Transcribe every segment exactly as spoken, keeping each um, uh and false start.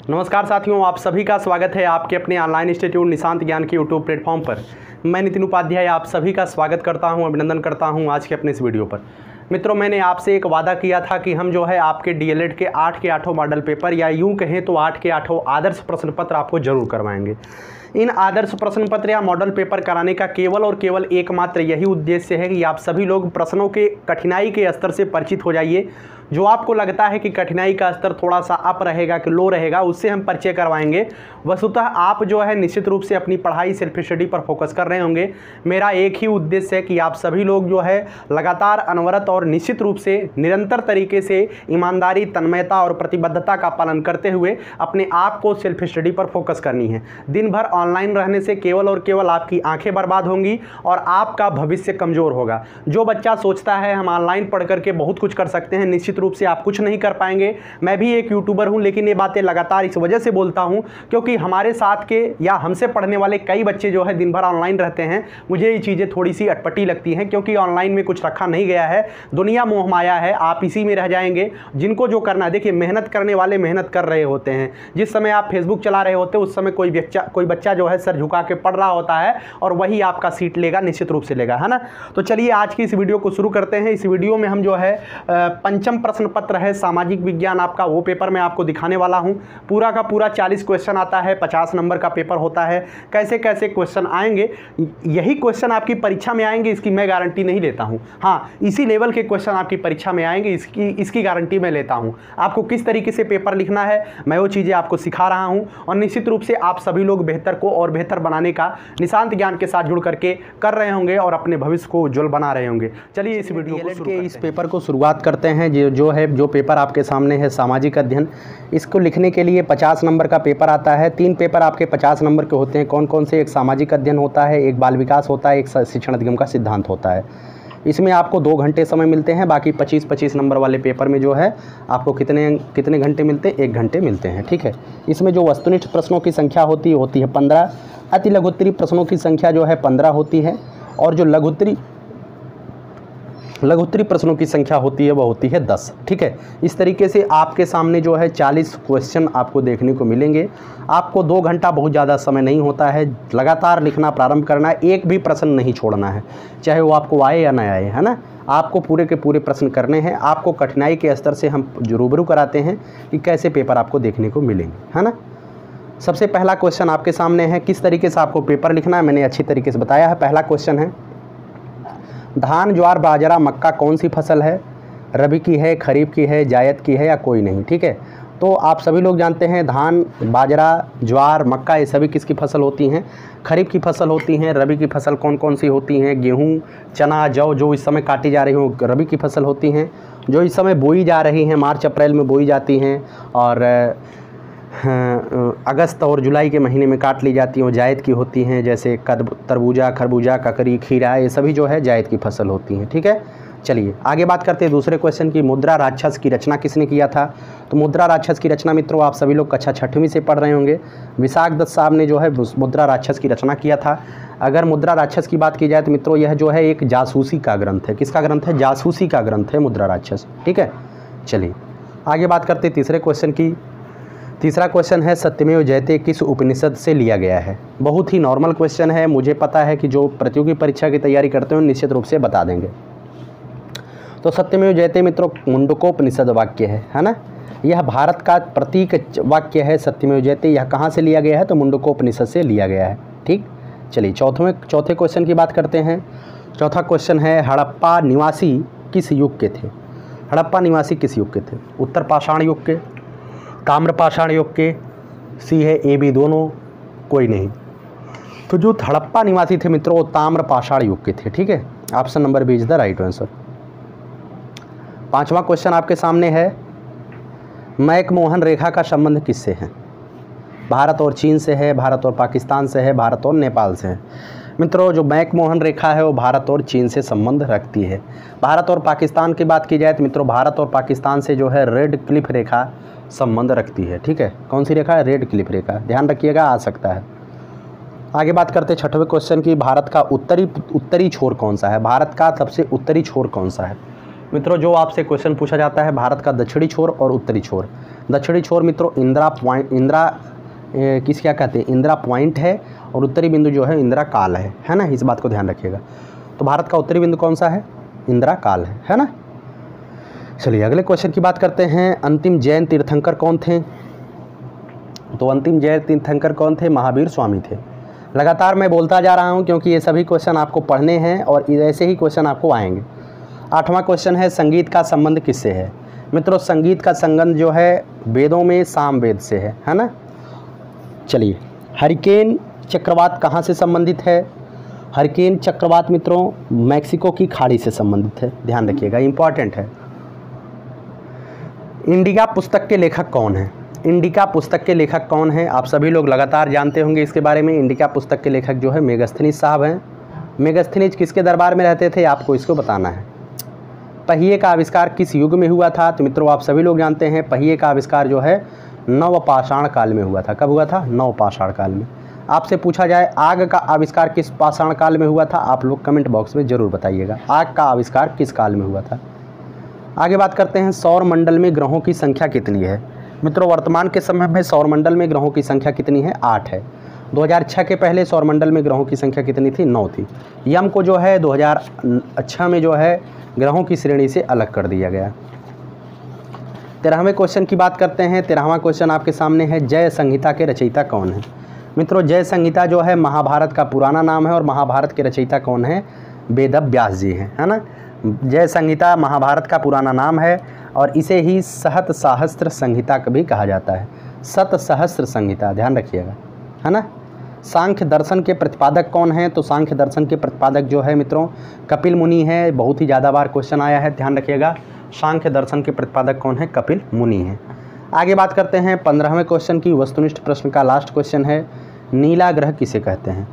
नमस्कार साथियों, आप सभी का स्वागत है आपके अपने ऑनलाइन इंस्टीट्यूट निशांत ज्ञान के यूट्यूब प्लेटफॉर्म पर। मैं नितिन उपाध्याय आप सभी का स्वागत करता हूं, अभिनंदन करता हूं आज के अपने इस वीडियो पर। मित्रों, मैंने आपसे एक वादा किया था कि हम जो है आपके डीएलएड के आठ के आठों मॉडल पेपर या यूं कहें तो आठ के आठों आदर्श प्रश्न पत्र आपको जरूर करवाएंगे। इन आदर्श प्रश्न पत्र या मॉडल पेपर कराने का केवल और केवल एकमात्र यही उद्देश्य है कि आप सभी लोग प्रश्नों के कठिनाई के स्तर से परिचित हो जाइए। जो आपको लगता है कि कठिनाई का स्तर थोड़ा सा अप रहेगा कि लो रहेगा, उससे हम परिचय करवाएंगे। वस्तुतः आप जो है निश्चित रूप से अपनी पढ़ाई सेल्फ स्टडी पर फोकस कर रहे होंगे। मेरा एक ही उद्देश्य है कि आप सभी लोग जो है लगातार अनवरत और निश्चित रूप से निरंतर तरीके से ईमानदारी, तन्मयता और प्रतिबद्धता का पालन करते हुए अपने आप को सेल्फ स्टडी पर फोकस करनी है। दिन भर ऑनलाइन रहने से केवल और केवल आपकी आंखें बर्बाद होंगी और आपका भविष्य कमज़ोर होगा। जो बच्चा सोचता है हम ऑनलाइन पढ़ करके बहुत कुछ कर सकते हैं, निश्चित रूप से आप कुछ नहीं कर पाएंगे। मैं भी एक यूट्यूबर हूं, लेकिन ये बातें लगातार इस वजह से बोलता हूं क्योंकि हमारे साथ के या हमसे पढ़ने वाले कई बच्चे जो है दिन भर ऑनलाइन रहते हैं। मुझे ये चीज़ें थोड़ी सी अटपटी लगती हैं क्योंकि ऑनलाइन में कुछ रखा नहीं गया है, दुनिया मोह माया है, आप इसी में रह जाएंगे। जिनको जो करना है, देखिए मेहनत करने वाले मेहनत कर रहे होते हैं। जिस समय आप फेसबुक चला रहे होते हैं उस समय कोई बच्चा कोई बच्चा जो है सर झुका के पढ़ रहा होता है और वही आपका सीट लेगा, निश्चित रूप से लेगा, है ना। तो चलिए आज की इस वीडियो को शुरू करते हैं। इस वीडियो में हम जो है पंचम प्रश्न पत्र है सामाजिक विज्ञान आपका, वो पेपर मैं आपको दिखाने वाला हूं। पूरा का पूरा चालीस क्वेश्चन आता है, पचास नंबर का पेपर होता है। कैसे कैसे क्वेश्चन आएंगे, यही क्वेश्चन आपकी परीक्षा में आएंगे इसकी मैं गारंटी नहीं लेता हूं। हाँ, इसी लेवल के क्वेश्चन आपकी परीक्षा में आएंगे, इसकी इसकी गारंटी मैं लेता हूं। आपको किस तरीके से पेपर लिखना है मैं वो चीज़ें आपको सिखा रहा हूं और निश्चित रूप से आप सभी लोग बेहतर को और बेहतर बनाने का निशांत ज्ञान के साथ जुड़ करके कर रहे होंगे और अपने भविष्य को उज्जवल बना रहे होंगे। चलिए इस वीडियो को के इस पेपर को शुरुआत करते हैं। जो जो है जो पेपर आपके सामने है सामाजिक अध्ययन, इसको लिखने के लिए पचास नंबर का पेपर आता है। तीन पेपर आपके पचास नंबर के होते हैं। कौन कौन से? एक सामाजिक अध्ययन होता है, एक बाल विकास होता है, एक शिक्षण अधिगम का सिद्धांत होता है। इसमें आपको दो घंटे समय मिलते हैं। बाकी पच्चीस पच्चीस नंबर वाले पेपर में जो है आपको कितने कितने घंटे मिलते हैं? एक घंटे मिलते हैं, ठीक है। इसमें जो वस्तुनिष्ठ प्रश्नों की संख्या होती है होती है पंद्रह। अति लघुत्तरी प्रश्नों की संख्या जो है पंद्रह होती है और जो लघुत्तरी लघुत्तरी प्रश्नों की संख्या होती है वह होती है दस, ठीक है। इस तरीके से आपके सामने जो है चालीस क्वेश्चन आपको देखने को मिलेंगे। आपको दो घंटा बहुत ज़्यादा समय नहीं होता है, लगातार लिखना प्रारंभ करना है, एक भी प्रश्न नहीं छोड़ना है, चाहे वो आपको आए या ना आए, है ना। आपको पूरे के पूरे प्रश्न करने हैं। आपको कठिनाई के स्तर से हम रूबरू कराते हैं कि कैसे पेपर आपको देखने को मिलेंगे, है ना। सबसे पहला क्वेश्चन आपके सामने है, किस तरीके से आपको पेपर लिखना है मैंने अच्छी तरीके से बताया है। पहला क्वेश्चन है, धान, ज्वार, बाजरा, मक्का कौन सी फसल है? रबी की है, खरीफ की है, जायद की है या कोई नहीं, ठीक है। तो आप सभी लोग जानते हैं धान, बाजरा, ज्वार, मक्का ये सभी किसकी फसल होती हैं? खरीफ की फसल होती हैं। रबी की फसल कौन कौन सी होती हैं? गेहूँ, चना, जौ जो इस समय काटी जा रही हो रबी की फसल होती हैं। जो इस समय बोई जा रही हैं, मार्च अप्रैल में बोई जाती हैं और अगस्त और जुलाई के महीने में काट ली जाती हैं, वो जायद की होती हैं। जैसे तरबूजा, खरबूजा, ककड़ी, खीरा ये सभी जो है जायद की फसल होती हैं, ठीक है। चलिए आगे बात करते हैं दूसरे क्वेश्चन की। मुद्रा राक्षस की रचना किसने किया था? तो मुद्रा राक्षस की रचना मित्रों आप सभी लोग कक्षा छठवीं से पढ़ रहे होंगे। विशाख दत्त साहब ने जो है मुद्रा राक्षस की रचना किया था। अगर मुद्रा राक्षस की बात की जाए तो मित्रों यह जो है एक जासूसी का ग्रंथ है। किसका ग्रंथ है? जासूसी का ग्रंथ है मुद्रा राक्षस, ठीक है। चलिए आगे बात करते हैं तीसरे क्वेश्चन की। तीसरा क्वेश्चन है, सत्यमेव जयते किस उपनिषद से लिया गया है? बहुत ही नॉर्मल क्वेश्चन है, मुझे पता है कि जो प्रतियोगी परीक्षा की तैयारी करते हैं निश्चित रूप से बता देंगे। तो सत्यमेव जयते मित्रों मुंडकोपनिषद वाक्य है, है ना। यह भारत का प्रतीक वाक्य है सत्यमेव जयते। यह कहाँ से लिया गया है? तो मुंडकोपनिषद से लिया गया है, ठीक। चलिए चौथे चौथे क्वेश्चन की बात करते हैं। चौथा क्वेश्चन है, हड़प्पा निवासी किस युग के थे? हड़प्पा निवासी किस युग के थे? उत्तर पाषाण युग के, ताम्र पाषाण युग के, सी है ए बी दोनों, कोई नहीं। तो जो हड़प्पा निवासी थे मित्रों वो ताम्र पाषाण युग के थे, ठीक है। Option number B is the right answer. पांचवा क्वेश्चन आपके सामने है, मैकमोहन रेखा का संबंध किससे है? भारत और चीन से है, भारत और पाकिस्तान से है, भारत और नेपाल से है। मित्रों जो मैकमोहन रेखा है वो भारत और चीन से संबंध रखती है। भारत और पाकिस्तान की बात की जाए तो मित्रों भारत और पाकिस्तान से जो है रेड क्लिफ रेखा संबंध रखती है, ठीक है। कौन सी रेखा है? रेड क्लिफ रेखा, ध्यान रखिएगा, आ सकता है। आगे बात करते हैं छठवें क्वेश्चन की। भारत का उत्तरी उत्तरी छोर कौन सा है? भारत का सबसे उत्तरी छोर कौन सा है? मित्रों जो आपसे क्वेश्चन पूछा जाता है भारत का दक्षिणी छोर और उत्तरी छोर। दक्षिणी छोर मित्रों इंदिरा पॉइंट, इंदिरा किस क्या कहते हैं, इंदिरा पॉइंट है, और उत्तरी बिंदु जो है इंदिरा काल है, है ना, इस बात को ध्यान रखिएगा। तो भारत का उत्तरी बिंदु कौन सा है, इंदिरा काल है, है ना। चलिए अगले क्वेश्चन की बात करते हैं। अंतिम जैन तीर्थंकर कौन थे? तो अंतिम जैन तीर्थंकर कौन थे? महावीर स्वामी थे। लगातार मैं बोलता जा रहा हूं क्योंकि ये सभी क्वेश्चन आपको पढ़ने हैं और ऐसे ही क्वेश्चन आपको आएंगे। आठवां क्वेश्चन है, संगीत का संबंध किससे है? मित्रों संगीत का संबंध जो है वेदों में साम वेद से है, है ना। चलिए, हरिकेन चक्रवात कहाँ से संबंधित है? हरिकेन चक्रवात मित्रों मैक्सिको की खाड़ी से संबंधित है, ध्यान रखिएगा, इंपॉर्टेंट है। इंडिका पुस्तक के लेखक कौन है? इंडिका पुस्तक के लेखक कौन है? आप सभी लोग लगातार जानते होंगे इसके बारे में। इंडिका पुस्तक के लेखक जो है मेगास्थनीज साहब हैं। मेगास्थनीज किसके दरबार में रहते थे, आपको इसको बताना है। पहिए का आविष्कार किस युग में हुआ था? तो मित्रों आप सभी लोग जानते हैं पहिए का आविष्कार जो है नवपाषाण काल में हुआ था। कब हुआ था? नवपाषाण काल में। आपसे पूछा जाए आग का आविष्कार किस पाषाण काल में हुआ था? आप लोग कमेंट बॉक्स में जरूर बताइएगा आग का आविष्कार किस काल में हुआ था। आगे बात करते हैं, सौर मंडल में ग्रहों की संख्या कितनी है? मित्रों वर्तमान के समय में सौर मंडल में ग्रहों की संख्या कितनी है? आठ है। दो हज़ार छह के पहले सौर मंडल में ग्रहों की संख्या कितनी थी? नौ थी। यम को जो है दो हज़ार छह में जो है ग्रहों की श्रेणी से अलग कर दिया गया। तेरहवें क्वेश्चन की बात करते हैं। तेरहवां क्वेश्चन आपके सामने है, जय संहिता के रचयिता कौन है? मित्रों जय संहिता जो है महाभारत का पुराना नाम है और महाभारत के रचयिता कौन है? वेद व्यास जी हैं, है ना। जय संहिता महाभारत का पुराना नाम है और इसे ही सहत सहस्त्र संहिता भी कहा जाता है। सत सहस्त्र संहिता, ध्यान रखिएगा, है ना। सांख्य दर्शन के प्रतिपादक कौन है? तो सांख्य दर्शन के प्रतिपादक जो है मित्रों कपिल मुनि है। बहुत ही ज़्यादा बार क्वेश्चन आया है, ध्यान रखिएगा। सांख्य दर्शन के प्रतिपादक कौन है? कपिल मुनि है। आगे बात करते हैं पंद्रहवें क्वेश्चन की। वस्तुनिष्ठ प्रश्न का लास्ट क्वेश्चन है, नीला ग्रह किसे कहते हैं?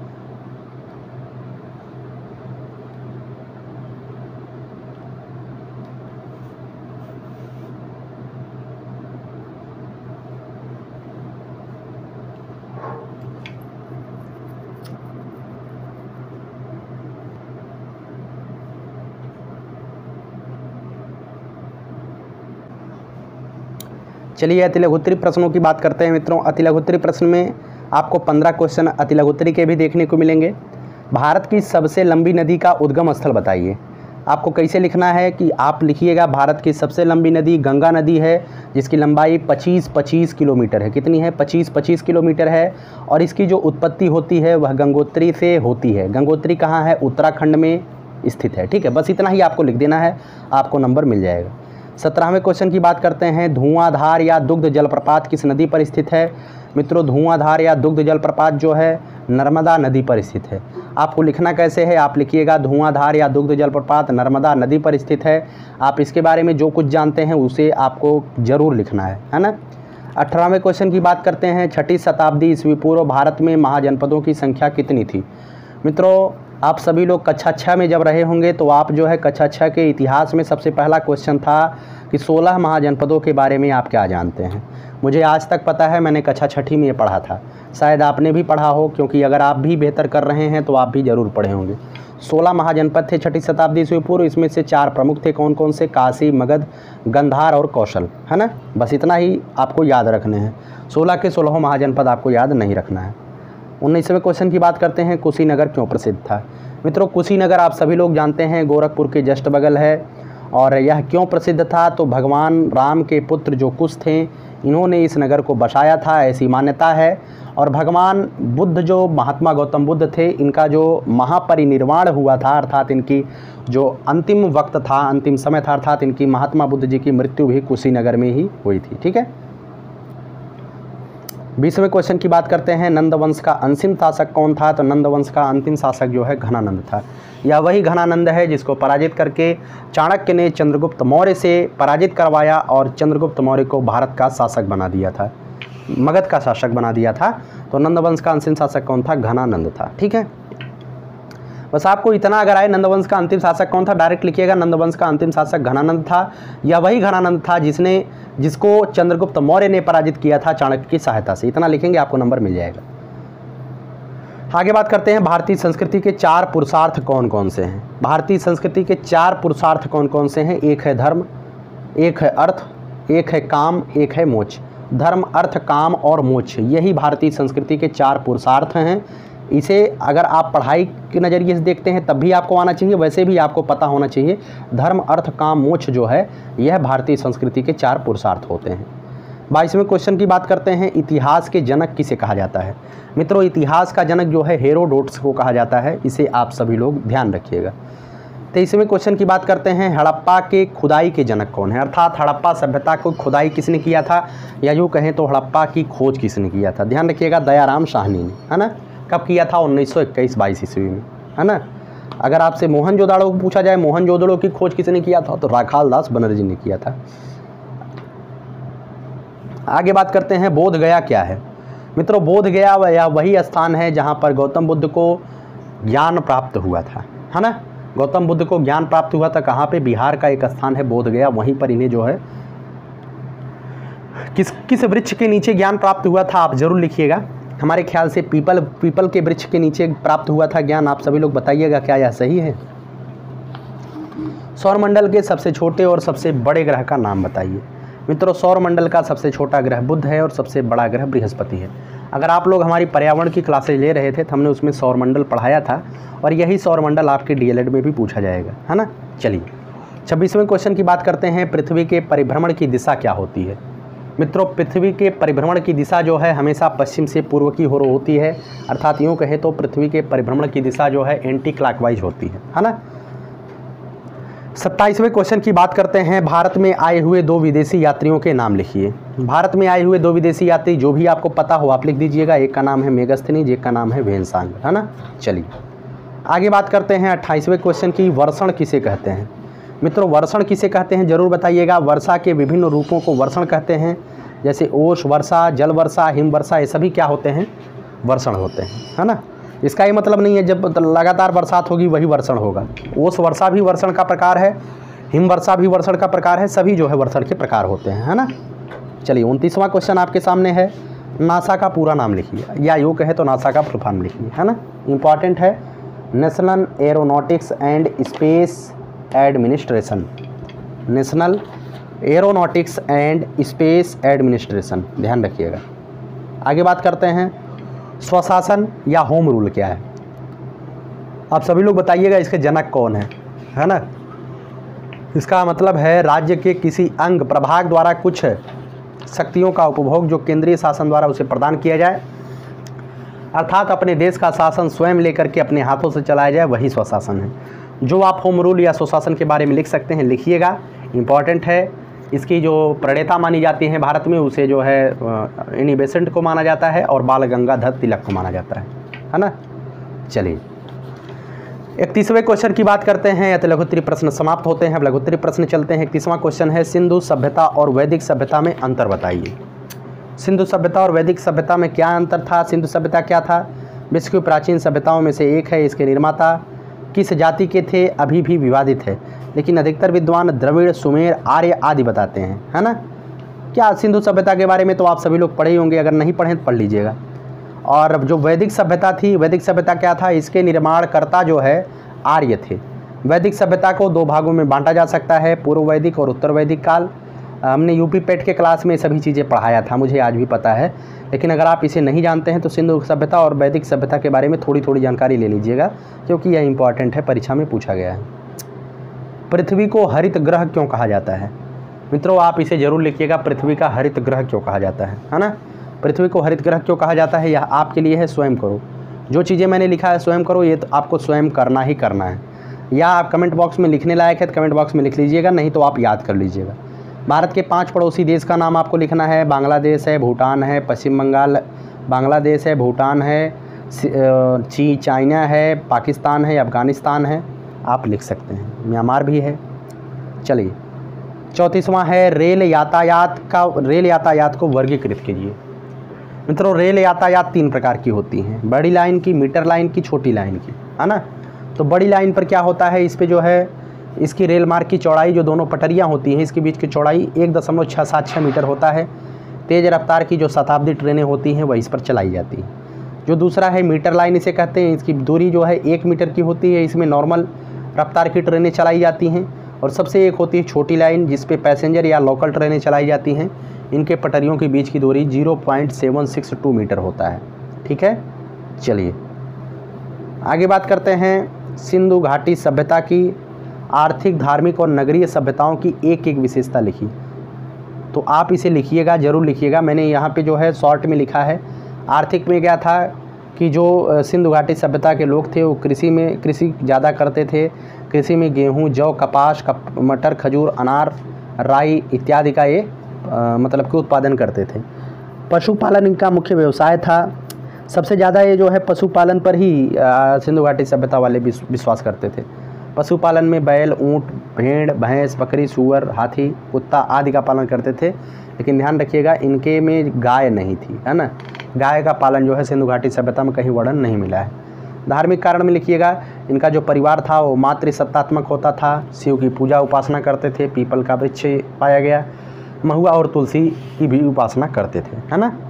चलिए अतिलघुत्तरी प्रश्नों की बात करते हैं मित्रों। अतिलघुत्तरी प्रश्न में आपको पंद्रह क्वेश्चन अतिलघुत्तरी के भी देखने को मिलेंगे। भारत की सबसे लंबी नदी का उद्गम स्थल बताइए। आपको कैसे लिखना है कि आप लिखिएगा, भारत की सबसे लंबी नदी गंगा नदी है जिसकी लंबाई पच्चीस पच्चीस किलोमीटर है। कितनी है? पच्चीस पच्चीस किलोमीटर है। और इसकी जो उत्पत्ति होती है वह गंगोत्री से होती है। गंगोत्री कहाँ है? उत्तराखंड में स्थित है। ठीक है, बस इतना ही आपको लिख देना है, आपको नंबर मिल जाएगा। सत्रहवें क्वेश्चन की बात करते हैं, धुआंधार या दुग्ध जलप्रपात किस नदी पर स्थित है? मित्रों धुआंधार या दुग्ध जलप्रपात जो है नर्मदा नदी पर स्थित है। आपको लिखना कैसे है? आप लिखिएगा धुआंधार या दुग्ध जलप्रपात नर्मदा नदी पर स्थित है। आप इसके बारे में जो कुछ जानते हैं उसे आपको जरूर लिखना है, है ना। अठारहवें क्वेश्चन की बात करते हैं, छठी शताब्दी ईस्वी पूर्व भारत में महाजनपदों की संख्या कितनी थी? मित्रों आप सभी लोग कक्षा छः में जब रहे होंगे तो आप जो है कक्षा छः के इतिहास में सबसे पहला क्वेश्चन था कि सोलह महाजनपदों के बारे में आप क्या जानते हैं। मुझे आज तक पता है, मैंने कक्षा छठी में ये पढ़ा था, शायद आपने भी पढ़ा हो, क्योंकि अगर आप भी बेहतर कर रहे हैं तो आप भी ज़रूर पढ़े होंगे। सोलह महाजनपद थे छठी शताब्दी ईस्वी पूर्व। इसमें से चार प्रमुख थे, कौन कौन से? काशी, मगध, गंधार और कौशल, है ना। बस इतना ही आपको याद रखने हैं। सोलह के सोलह महाजनपद आपको याद नहीं रखना है। उन्नीसवें क्वेश्चन की बात करते हैं, कुशीनगर क्यों प्रसिद्ध था? मित्रों कुशीनगर आप सभी लोग जानते हैं गोरखपुर के जस्ट बगल है। और यह क्यों प्रसिद्ध था? तो भगवान राम के पुत्र जो कुश थे इन्होंने इस नगर को बसाया था, ऐसी मान्यता है। और भगवान बुद्ध जो महात्मा गौतम बुद्ध थे, इनका जो महापरिनिर्वाण हुआ था, अर्थात इनकी जो अंतिम वक्त था, अंतिम समय था, अर्थात इनकी महात्मा बुद्ध जी की मृत्यु भी कुशीनगर में ही हुई थी। ठीक है। बीसवें क्वेश्चन की बात करते हैं, नंदवंश का अंतिम शासक कौन था? तो नंदवंश का अंतिम शासक जो है घनानंद था। यह वही घनानंद है जिसको पराजित करके चाणक्य ने चंद्रगुप्त मौर्य से पराजित करवाया और चंद्रगुप्त मौर्य को भारत का शासक बना दिया था, मगध का शासक बना दिया था। तो नंदवंश का अंतिम शासक कौन था? घनानंद था। ठीक है, बस आपको इतना अगर आए नंदवंश का अंतिम शासक कौन था, डायरेक्ट लिखिएगा नंदवंश का अंतिम शासक घनानंद था। यह वही घनानंद था जिसने जिसको चंद्रगुप्त मौर्य ने पराजित किया था चाणक्य की सहायता से। इतना लिखेंगे आपको नंबर मिल जाएगा। आगे बात करते हैं, भारतीय संस्कृति के चार पुरुषार्थ कौन कौन से हैं? भारतीय संस्कृति के चार पुरुषार्थ कौन कौन से हैं? एक है धर्म, एक है अर्थ, एक है काम, एक है मोक्ष। धर्म, अर्थ, काम और मोक्ष, यही भारतीय संस्कृति के चार पुरुषार्थ हैं। इसे अगर आप पढ़ाई के नज़रिए से देखते हैं तब भी आपको आना चाहिए, वैसे भी आपको पता होना चाहिए धर्म, अर्थ, काम, मोक्ष जो है यह भारतीय संस्कृति के चार पुरुषार्थ होते हैं। बाईसवें क्वेश्चन की बात करते हैं, इतिहास के जनक किसे कहा जाता है। मित्रों, इतिहास का जनक जो है हेरोडोटस को कहा जाता है, इसे आप सभी लोग ध्यान रखिएगा। तेईसवें क्वेश्चन की बात करते हैं, हड़प्पा के खुदाई के जनक कौन है, अर्थात हड़प्पा सभ्यता को खुदाई किसने किया था, या यूँ कहें तो हड़प्पा की खोज किसने किया था। ध्यान रखिएगा, दयाराम साहनी ने, है ना। कब किया था, उन्नीस सौ इक्कीस बाईस ईस्वी में, है ना। अगर आपसे मोहनजोदड़ो को पूछा जाए मोहनजोदड़ो की खोज किसने किया था, तो राखाल दास बनर्जी ने किया था। आगे बात करते हैं, बोध गया क्या है। मित्रों, बोध गया वह वही स्थान है जहाँ पर गौतम बुद्ध को ज्ञान प्राप्त हुआ था, है ना। गौतम बुद्ध को ज्ञान प्राप्त हुआ था कहाँ पे, बिहार का एक स्थान है बोध गया, वहीं पर इन्हें जो है किस किस वृक्ष के नीचे ज्ञान प्राप्त हुआ था, आप जरूर लिखिएगा। हमारे ख्याल से पीपल पीपल के वृक्ष के नीचे प्राप्त हुआ था ज्ञान। आप सभी लोग बताइएगा क्या यह सही है। सौरमंडल के सबसे छोटे और सबसे बड़े ग्रह का नाम बताइए। मित्रों, सौरमंडल का सबसे छोटा ग्रह बुध है और सबसे बड़ा ग्रह बृहस्पति है। अगर आप लोग हमारी पर्यावरण की क्लासेज ले रहे थे तो हमने उसमें सौरमंडल पढ़ाया था, और यही सौरमंडल आपके डीएलएड में भी पूछा जाएगा, है ना। चलिए छब्बीसवें क्वेश्चन की बात करते हैं, पृथ्वी के परिभ्रमण की दिशा क्या होती है। मित्रों, पृथ्वी के परिभ्रमण की दिशा जो है हमेशा पश्चिम से पूर्व की ओर होती है, अर्थात यूँ कहें तो पृथ्वी के परिभ्रमण की दिशा जो है एंटी क्लॉकवाइज होती है, है ना। सत्ताईसवें क्वेश्चन की बात करते हैं, भारत में आए हुए दो विदेशी यात्रियों के नाम लिखिए। भारत में आए हुए दो विदेशी यात्री जो भी आपको पता हो आप लिख दीजिएगा। एक का नाम है मेगस्थनीज, एक का नाम है वेनसांग, है ना। चलिए आगे बात करते हैं अट्ठाईसवें क्वेश्चन की, वर्षण किसे कहते हैं। मित्रों, वर्षण किसे कहते हैं जरूर बताइएगा। वर्षा के विभिन्न रूपों को वर्षण कहते हैं, जैसे ओश वर्षा, जल वर्षा, हिम वर्षा, ये सभी क्या होते हैं, वर्षण होते हैं, है ना। इसका ये मतलब नहीं है जब लगातार बरसात होगी वही वर्षण होगा। ओस वर्षा भी वर्षण का प्रकार है, हिम वर्षा भी वर्षण का प्रकार है, सभी जो है वर्षण के प्रकार होते हैं, है ना। चलिए उनतीसवां क्वेश्चन आपके सामने है, नासा का पूरा नाम लिखिए, या यूँ कहे तो नासा का फुल फॉर्म लिखिए, है ना। इंपॉर्टेंट है, National Aeronautics and Space Administration, National Aeronautics and Space Administration, ध्यान रखिएगा। आगे बात करते हैं, स्वशासन या होम रूल क्या है। आप सभी लोग बताइएगा इसके जनक कौन है, है ना। इसका मतलब है राज्य के किसी अंग प्रभाग द्वारा कुछ शक्तियों का उपभोग जो केंद्रीय शासन द्वारा उसे प्रदान किया जाए, अर्थात अपने देश का शासन स्वयं लेकर के अपने हाथों से चलाया जाए, वही स्वशासन है। जो आप होम रूल या स्वशासन के बारे में लिख सकते हैं लिखिएगा, इम्पॉर्टेंट है। इसकी जो प्रणेता मानी जाती है भारत में उसे जो है एनी बेसेंट को माना जाता है और बाल गंगाधर तिलक को माना जाता है, है ना। चलिए इकतीसवें क्वेश्चन की बात करते हैं, या तो लघुत्तरी प्रश्न समाप्त होते हैं। अब लघुत्तरी प्रश्न चलते हैं। इकतीसवां क्वेश्चन है, सिंधु सभ्यता और वैदिक सभ्यता में अंतर बताइए। सिंधु सभ्यता और वैदिक सभ्यता में क्या अंतर था। सिंधु सभ्यता क्या था, विश्व की प्राचीन सभ्यताओं में से एक है। इसके निर्माता किस जाति के थे अभी भी विवादित है, लेकिन अधिकतर विद्वान द्रविड़, सुमेर, आर्य आदि बताते हैं, है ना। क्या सिंधु सभ्यता के बारे में तो आप सभी लोग पढ़े ही होंगे, अगर नहीं पढ़े तो पढ़ लीजिएगा। और जो वैदिक सभ्यता थी, वैदिक सभ्यता क्या था, इसके निर्माणकर्ता जो है आर्य थे। वैदिक सभ्यता को दो भागों में बांटा जा सकता है, पूर्व वैदिक और उत्तर वैदिक काल। हमने यूपी पेट के क्लास में सभी चीज़ें पढ़ाया था, मुझे आज भी पता है, लेकिन अगर आप इसे नहीं जानते हैं तो सिंधु सभ्यता और वैदिक सभ्यता के बारे में थोड़ी थोड़ी जानकारी ले लीजिएगा, क्योंकि यह इंपॉर्टेंट है, परीक्षा में पूछा गया है। पृथ्वी को हरित ग्रह क्यों कहा जाता है। मित्रों, आप इसे जरूर लिखिएगा, पृथ्वी का हरित ग्रह क्यों कहा जाता है, है ना। पृथ्वी को हरित ग्रह क्यों कहा जाता है, यह आपके लिए है, स्वयं करो। जो चीज़ें मैंने लिखा है स्वयं करो, ये तो आपको स्वयं करना ही करना है। या आप कमेंट बॉक्स में लिखने लायक है तो कमेंट बॉक्स में लिख लीजिएगा, नहीं तो आप याद कर लीजिएगा। भारत के पांच पड़ोसी देश का नाम आपको लिखना है। बांग्लादेश है, भूटान है, पश्चिम बंगाल, बांग्लादेश है, भूटान है, ची चाइना है, पाकिस्तान है, अफ़गानिस्तान है, आप लिख सकते हैं, म्यांमार भी है। चलिए चौंतीसवां है, रेल यातायात का रेल यातायात को वर्गीकृत कीजिए। मित्रों, रेल यातायात तीन प्रकार की होती हैं, बड़ी लाइन की, मीटर लाइन की, छोटी लाइन की, है ना। तो बड़ी लाइन पर क्या होता है, इस पे जो है इसकी रेल मार्ग की चौड़ाई, जो दोनों पटरियां होती हैं इसके बीच की चौड़ाई एक दशमलव छः सात छः मीटर होता है। तेज़ रफ्तार की जो शताब्दी ट्रेनें होती हैं वह इस पर चलाई जाती हैं। जो दूसरा है मीटर लाइन इसे कहते हैं, इसकी दूरी जो है एक मीटर की होती है, इसमें नॉर्मल रफ्तार की ट्रेनें चलाई जाती हैं। और सबसे एक होती है छोटी लाइन, जिस पे पैसेंजर या लोकल ट्रेनें चलाई जाती हैं, इनके पटरियों के बीच की दूरी zero point seven six two metre होता है। ठीक है, चलिए आगे बात करते हैं। सिंधु घाटी सभ्यता की आर्थिक, धार्मिक और नगरीय सभ्यताओं की एक एक विशेषता लिखी। तो आप इसे लिखिएगा, ज़रूर लिखिएगा। मैंने यहाँ पे जो है शॉर्ट में लिखा है। आर्थिक में क्या था कि जो सिंधु घाटी सभ्यता के लोग थे वो कृषि में कृषि ज़्यादा करते थे। कृषि में गेहूँ, जौ, कपास, कप, मटर, खजूर, अनार, राई इत्यादि का ये आ, मतलब कि उत्पादन करते थे। पशुपालन इनका मुख्य व्यवसाय था। सबसे ज़्यादा ये जो है पशुपालन पर ही सिंधु घाटी सभ्यता वाले विश्वास करते थे। पशुपालन में बैल, ऊँट, भेड़, भैंस, बकरी, सूअर, हाथी, कुत्ता आदि का पालन करते थे। लेकिन ध्यान रखिएगा, इनके में गाय नहीं थी, है ना। गाय का पालन जो है सिंधु घाटी सभ्यता में कहीं वर्णन नहीं मिला है। धार्मिक कारण में लिखिएगा, इनका जो परिवार था वो मातृसत्तात्मक होता था। शिव की पूजा उपासना करते थे। पीपल का वृक्ष पाया गया। महुआ और तुलसी की भी उपासना करते थे, है ना।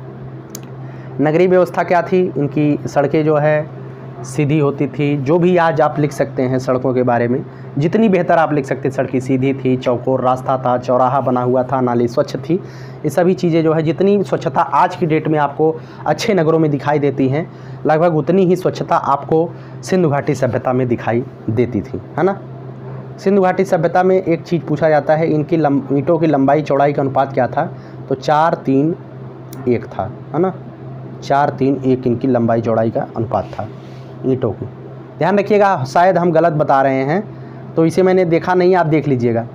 नगरीय व्यवस्था क्या थी, इनकी सड़कें जो है सीधी होती थी। जो भी आज आप लिख सकते हैं सड़कों के बारे में, जितनी बेहतर आप लिख सकते, सड़कें सीधी थी, चौकोर रास्ता था, चौराहा बना हुआ था, नाली स्वच्छ थी। ये सभी चीज़ें जो है, जितनी स्वच्छता आज की डेट में आपको अच्छे नगरों में दिखाई देती हैं, लगभग उतनी ही स्वच्छता आपको सिंधु घाटी सभ्यता में दिखाई देती थी, है ना। सिंधु घाटी सभ्यता में एक चीज़ पूछा जाता है, इनकी लंब ईंटों की लंबाई चौड़ाई का अनुपात क्या था। तो चार तीन एक था, है ना। चार तीन एक इनकी लंबाई चौड़ाई का अनुपात था ईंटों की। ध्यान रखिएगा, शायद हम गलत बता रहे हैं, तो इसे मैंने देखा नहीं, आप देख लीजिएगा।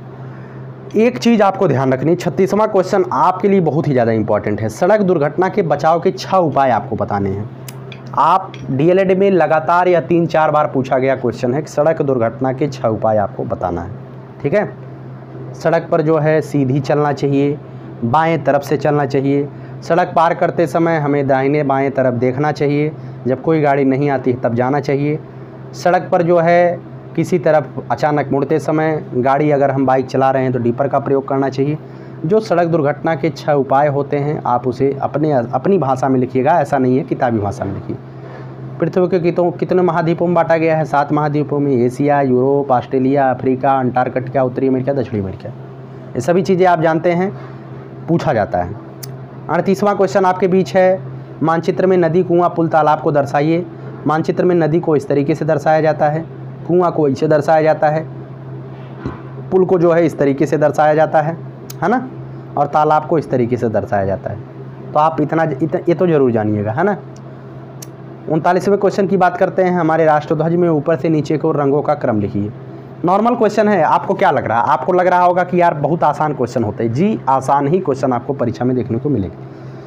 एक चीज़ आपको ध्यान रखनी, छत्तीसवां क्वेश्चन आपके लिए बहुत ही ज़्यादा इंपॉर्टेंट है। सड़क दुर्घटना के बचाव के छह उपाय आपको बताने हैं। आप डीएलएड में लगातार या तीन चार बार पूछा गया क्वेश्चन है कि सड़क दुर्घटना के छह उपाय आपको बताना है। ठीक है, सड़क पर जो है सीधी चलना चाहिए, बाएं तरफ से चलना चाहिए। सड़क पार करते समय हमें दाहिने बाएं तरफ देखना चाहिए। जब कोई गाड़ी नहीं आती तब जाना चाहिए। सड़क पर जो है किसी तरफ अचानक मुड़ते समय, गाड़ी अगर हम बाइक चला रहे हैं तो डीपर का प्रयोग करना चाहिए। जो सड़क दुर्घटना के छह उपाय होते हैं, आप उसे अपने अपनी भाषा में लिखिएगा, ऐसा नहीं है किताबी भाषा में लिखिए। पृथ्वी के कितों कितने महाद्वीपों में बांटा गया है। सात महाद्वीपों में, Asia, Europe, Australia, Africa, Antarctica, उत्तरी अमेरिका, दक्षिणी अमेरिका। ये सभी चीज़ें आप जानते हैं, पूछा जाता है। अड़तीसवां क्वेश्चन आपके बीच है, मानचित्र में नदी, कुआं, पुल, तालाब को दर्शाइए। मानचित्र में नदी को इस तरीके से दर्शाया जाता है, कुआं को ऐसे दर्शाया जाता है, पुल को जो है इस तरीके से दर्शाया जाता है, है ना, और तालाब को इस तरीके से दर्शाया जाता है। तो आप इतना इत, ये तो जरूर जानिएगा, है ना। उनतालीसवें क्वेश्चन की बात करते हैं। हमारे राष्ट्रध्वज में ऊपर से नीचे को रंगों का क्रम लिखिए। नॉर्मल क्वेश्चन है, आपको क्या लग रहा है? आपको लग रहा होगा कि यार बहुत आसान क्वेश्चन होते हैं। जी, आसान ही क्वेश्चन आपको परीक्षा में देखने को मिलेगा।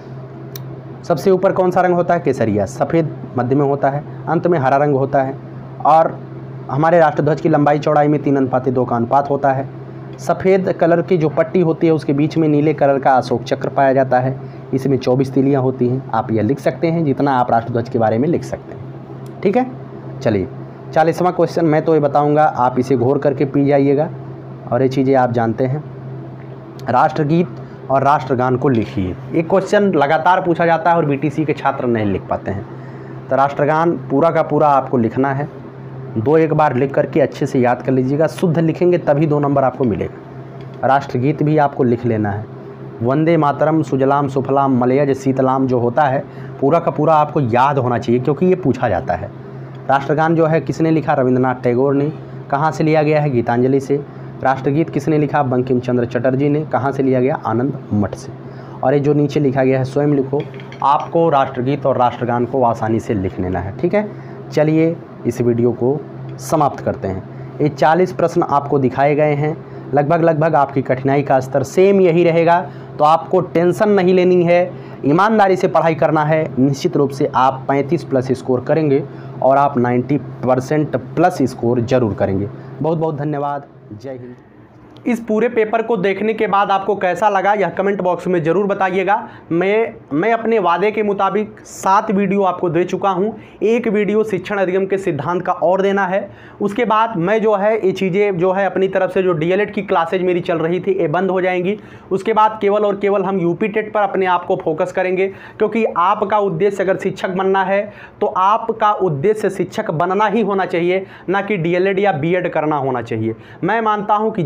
सबसे ऊपर कौन सा रंग होता है? केसरिया। सफ़ेद मध्य में होता है, अंत में हरा रंग होता है। और हमारे राष्ट्रध्वज की लंबाई चौड़ाई में तीन अनुपात दो का अनुपात होता है। सफ़ेद कलर की जो पट्टी होती है उसके बीच में नीले कलर का अशोक चक्र पाया जाता है। इसमें चौबीस तीलियाँ होती हैं। आप यह लिख सकते हैं जितना आप राष्ट्रध्वज के बारे में लिख सकते हैं। ठीक है, चलिए चालीसवां क्वेश्चन मैं तो ये बताऊंगा, आप इसे घोर करके पी जाइएगा और ये चीज़ें आप जानते हैं। राष्ट्रगीत और राष्ट्रगान को लिखिए। एक क्वेश्चन लगातार पूछा जाता है और बीटीसी के छात्र नहीं लिख पाते हैं। तो राष्ट्रगान पूरा का पूरा आपको लिखना है। दो एक बार लिख करके अच्छे से याद कर लीजिएगा। शुद्ध लिखेंगे तभी दो नंबर आपको मिलेगा। राष्ट्रगीत भी आपको लिख लेना है। वंदे मातरम, सुजलाम सुफलाम मलयज शीतलाम जो होता है पूरा का पूरा आपको याद होना चाहिए, क्योंकि ये पूछा जाता है। राष्ट्रगान जो है किसने लिखा? रविंद्रनाथ टैगोर ने। कहाँ से लिया गया है? गीतांजलि से। राष्ट्रगीत किसने लिखा? बंकिम चंद्र चटर्जी ने। कहाँ से लिया गया? आनंद मठ से। और ये जो नीचे लिखा गया है स्वयं लिखो। आपको राष्ट्रगीत और राष्ट्रगान को आसानी से लिख लेना है। ठीक है, चलिए इस वीडियो को समाप्त करते हैं। ये चालीस प्रश्न आपको दिखाए गए हैं। लगभग लगभग आपकी कठिनाई का स्तर सेम यही रहेगा, तो आपको टेंशन नहीं लेनी है, ईमानदारी से पढ़ाई करना है। निश्चित रूप से आप पैंतीस प्लस स्कोर करेंगे और आप नब्बे परसेंट प्लस स्कोर जरूर करेंगे। बहुत बहुत धन्यवाद। जय हिंद। इस पूरे पेपर को देखने के बाद आपको कैसा लगा यह कमेंट बॉक्स में ज़रूर बताइएगा। मैं मैं अपने वादे के मुताबिक सात वीडियो आपको दे चुका हूं। एक वीडियो शिक्षण अधिगम के सिद्धांत का और देना है। उसके बाद मैं जो है ये चीज़ें जो है अपनी तरफ से जो डीएलएड की क्लासेज मेरी चल रही थी ये बंद हो जाएंगी। उसके बाद केवल और केवल हम यूपी टेट पर अपने आप को फोकस करेंगे, क्योंकि आपका उद्देश्य अगर शिक्षक बनना है तो आपका उद्देश्य शिक्षक बनना ही होना चाहिए, ना कि डीएलएड या बीएड करना होना चाहिए। मैं मानता हूँ कि जब आप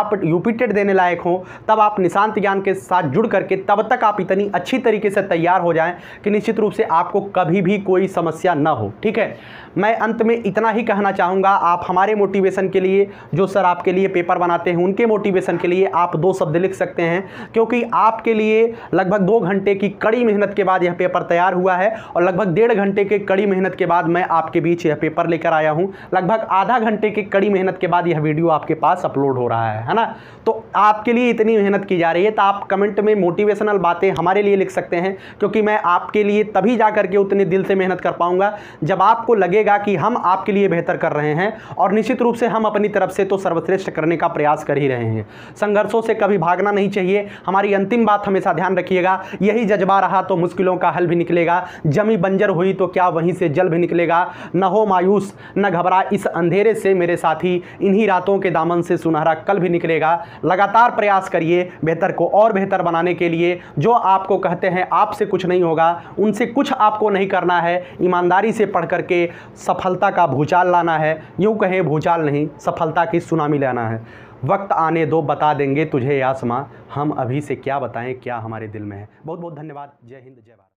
आप यूपी टेट देने लायक हो तब आप निशांत ज्ञान के साथ जुड़ करके तब तक आप इतनी अच्छी तरीके से तैयार हो जाएं कि निश्चित रूप से आपको कभी भी कोई समस्या ना हो। ठीक है, मैं अंत में इतना ही कहना चाहूँगा, आप हमारे मोटिवेशन के लिए, जो सर आपके लिए पेपर बनाते हैं उनके मोटिवेशन के लिए आप दो शब्द लिख सकते हैं, क्योंकि आपके लिए लगभग दो घंटे की कड़ी मेहनत के बाद यह पेपर तैयार हुआ है और लगभग डेढ़ घंटे के कड़ी मेहनत के बाद मैं आपके बीच यह पेपर लेकर आया हूँ। लगभग आधा घंटे की कड़ी मेहनत के बाद यह वीडियो आपके पास अपलोड हो रहा है है ना। तो आपके लिए इतनी मेहनत की जा रही है तो आप कमेंट में मोटिवेशनल बातें हमारे लिए लिख सकते हैं, क्योंकि मैं आपके लिए तभी जा करके उतने दिल से मेहनत कर पाऊंगा जब आपको लगेगा कि हम आपके लिए बेहतर कर रहे हैं, और निश्चित रूप से हम अपनी तरफ से तो सर्वश्रेष्ठ करने का प्रयास कर ही रहे हैं। संघर्षों से कभी भागना नहीं चाहिए। हमारी अंतिम बात हमेशा ध्यान रखिएगा, यही जज्बा रहा तो मुश्किलों का हल भी निकलेगा। जमी बंजर हुई तो क्या वहीं से जल भी निकलेगा। न हो मायूस न घबरा इस अंधेरे से मेरे साथी, इन्हीं रातों के दामन से सुनहरा कल भी निकलेगा। लगातार प्रयास करिए बेहतर को और बेहतर बनाने के लिए। जो आपको कहते हैं आपसे कुछ नहीं होगा, उनसे कुछ आपको नहीं करना है। ईमानदारी से पढ़ करके सफलता का भूचाल लाना है। यूँ कहें भूचाल नहीं, सफलता की सुनामी लाना है। वक्त आने दो बता देंगे तुझे आसमां, हम अभी से क्या बताएं क्या हमारे दिल में है। बहुत बहुत धन्यवाद। जय हिंद, जय भारत।